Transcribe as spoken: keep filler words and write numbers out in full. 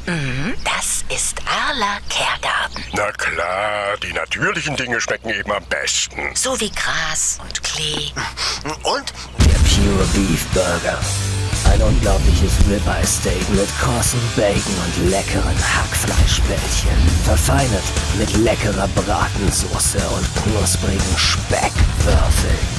Mhm, das ist Arla Kergarten. Na klar, die natürlichen Dinge schmecken eben am besten. So wie Gras und Klee. Und? Der Pure Beef Burger. Ein unglaubliches Ribeye Steak mit krossem Bacon und leckeren Hackfleischbällchen. Verfeinert mit leckerer Bratensoße und knusprigen Speckwürfeln.